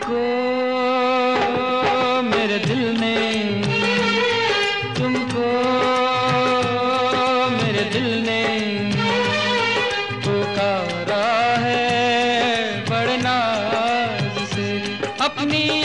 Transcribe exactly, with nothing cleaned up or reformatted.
तुमको मेरे दिल ने, तुमको मेरे दिल ने पुकारा है बड़े नाज से। अपनी